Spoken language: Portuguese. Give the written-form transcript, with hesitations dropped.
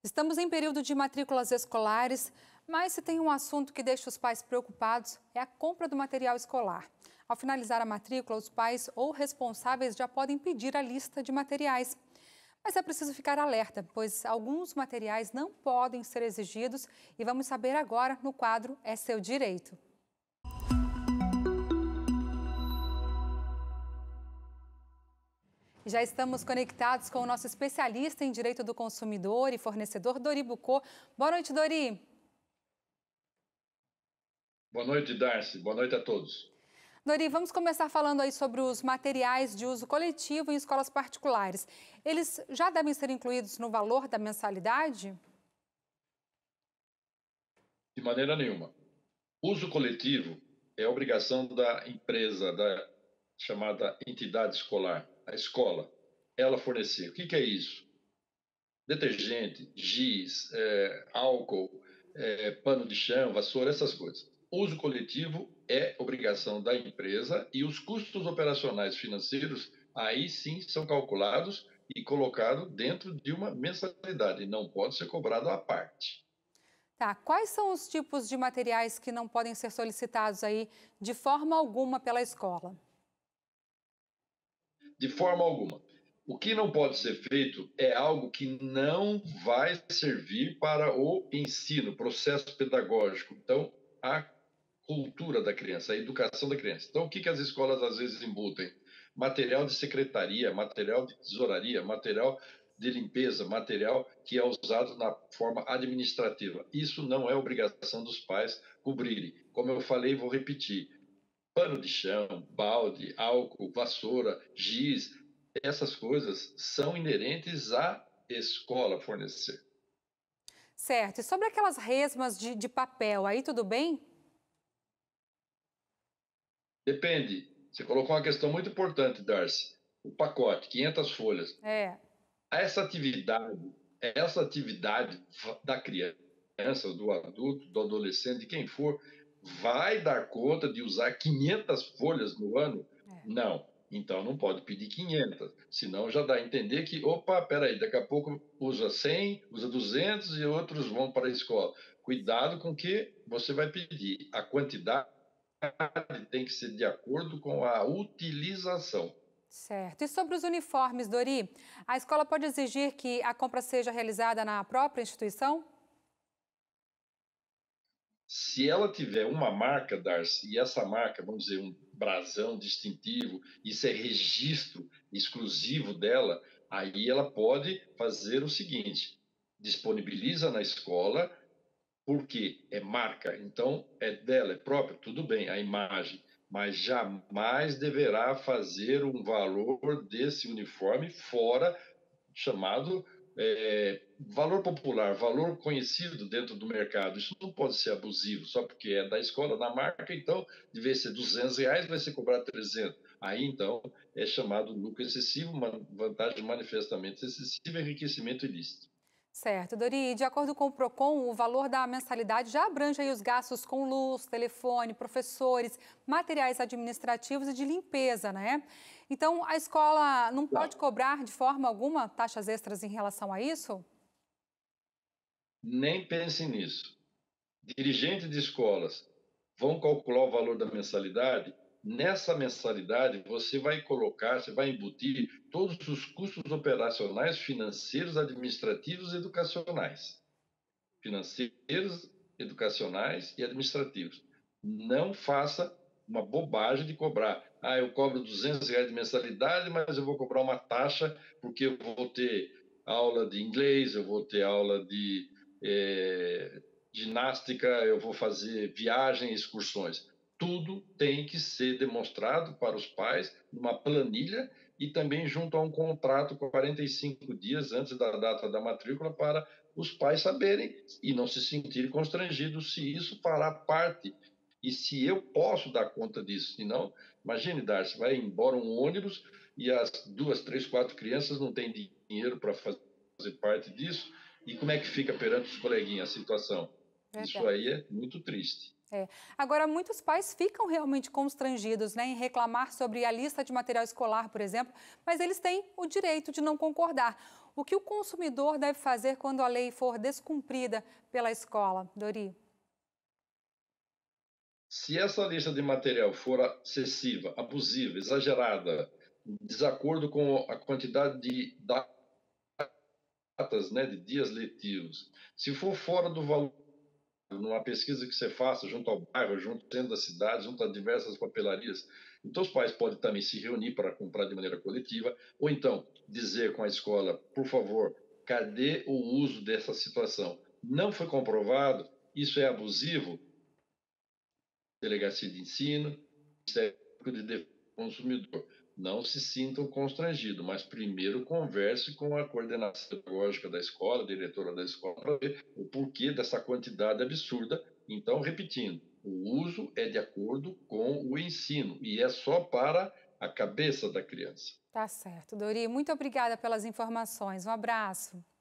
Estamos em período de matrículas escolares, mas se tem um assunto que deixa os pais preocupados é a compra do material escolar. Ao finalizar a matrícula, os pais ou responsáveis já podem pedir a lista de materiais. Mas é preciso ficar alerta, pois alguns materiais não podem ser exigidos e vamos saber agora no quadro É Seu Direito. Já estamos conectados com o nosso especialista em Direito do Consumidor e fornecedor, Dori Bucco. Boa noite, Dori. Boa noite, Darcy. Boa noite a todos. Dori, vamos começar falando aí sobre os materiais de uso coletivo em escolas particulares. Eles já devem ser incluídos no valor da mensalidade? De maneira nenhuma. Uso coletivo é obrigação da empresa, da chamada entidade escolar, a escola, ela fornecer. O que é isso? Detergente, giz, álcool, pano de chão, vassoura, essas coisas. Uso coletivo é obrigação da empresa e os custos operacionais financeiros aí sim são calculados e colocados dentro de uma mensalidade, não pode ser cobrado à parte. Tá, quais são os tipos de materiais que não podem ser solicitados aí de forma alguma pela escola? De forma alguma. O que não pode ser feito é algo que não vai servir para o ensino, processo pedagógico. Então, a cultura da criança, a educação da criança. Então, o que as escolas às vezes embutem? Material de secretaria, material de tesouraria, material de limpeza, material que é usado na forma administrativa. Isso não é obrigação dos pais cobrirem. Como eu falei, vou repetir. Pano de chão, balde, álcool, vassoura, giz, essas coisas são inerentes à escola fornecer. Certo, e sobre aquelas resmas de papel, aí tudo bem? Depende. Você colocou uma questão muito importante, Darcy. O pacote, 500 folhas. É. Essa atividade da criança, do adulto, do adolescente, de quem for, vai dar conta de usar 500 folhas no ano? Não. Então não pode pedir 500, senão já dá a entender que, opa, peraí, daqui a pouco usa 100, usa 200 e outros vão para a escola. Cuidado com o que você vai pedir. A quantidade tem que ser de acordo com a utilização. Certo. E sobre os uniformes, Dori, a escola pode exigir que a compra seja realizada na própria instituição? Se ela tiver uma marca, Darcy, e essa marca, vamos dizer, um brasão distintivo, isso é registro exclusivo dela, aí ela pode fazer o seguinte: disponibiliza na escola, porque é marca, então é dela, é própria, tudo bem, a imagem, mas jamais deverá fazer um valor desse uniforme fora chamado valor popular, valor conhecido dentro do mercado. Isso não pode ser abusivo, só porque é da escola, da marca, então, de vez ser R$ 200, vai ser cobrado 300. Aí, então, é chamado lucro excessivo, uma vantagem manifestamente excessiva e enriquecimento ilícito. Certo, Dori, de acordo com o Procon, o valor da mensalidade já abrange aí os gastos com luz, telefone, professores, materiais administrativos e de limpeza, né? Então, a escola não pode cobrar de forma alguma taxas extras em relação a isso? Nem pense nisso. Dirigentes de escolas vão calcular o valor da mensalidade. Nessa mensalidade, você vai colocar, você vai embutir todos os custos operacionais, financeiros, administrativos e educacionais. Financeiros, educacionais e administrativos. Não faça uma bobagem de cobrar. Ah, eu cobro R$ 200 de mensalidade, mas eu vou cobrar uma taxa porque eu vou ter aula de inglês, eu vou ter aula de ginástica, eu vou fazer viagem, excursões. Tudo tem que ser demonstrado para os pais numa planilha e também junto a um contrato com 45 dias antes da data da matrícula para os pais saberem e não se sentirem constrangidos se isso fará parte e se eu posso dar conta disso. Se não, imagine, Darcy, vai embora um ônibus e as 2, 3, 4 crianças não têm dinheiro para fazer parte disso. E como é que fica perante os coleguinhas a situação? Isso Verdade. aí é muito triste. É. Agora, muitos pais ficam realmente constrangidos, né, em reclamar sobre a lista de material escolar, por exemplo, mas eles têm o direito de não concordar. O que o consumidor deve fazer quando a lei for descumprida pela escola, Dori? Se essa lista de material for excessiva, abusiva, exagerada, em desacordo com a quantidade de datas, né, de dias letivos, se for fora do valor, numa pesquisa que você faça junto ao bairro, junto ao centro da cidade, junto a diversas papelarias, então os pais podem também se reunir para comprar de maneira coletiva, ou então dizer com a escola, por favor, cadê o uso dessa situação? Não foi comprovado, isso é abusivo, delegacia de ensino, Ministério de Defesa do Consumidor. Não se sintam constrangidos, mas primeiro converse com a coordenação pedagógica da escola, a diretora da escola, para ver o porquê dessa quantidade absurda. Então, repetindo, o uso é de acordo com o ensino e é só para a cabeça da criança. Tá certo, Dori. Muito obrigada pelas informações. Um abraço.